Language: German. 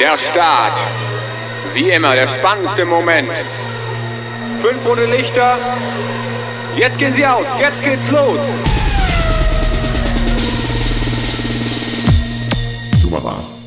Der Start. Wie immer, der spannendste Moment. 5 rote Lichter. Jetzt gehen sie aus. Jetzt geht's los. Super.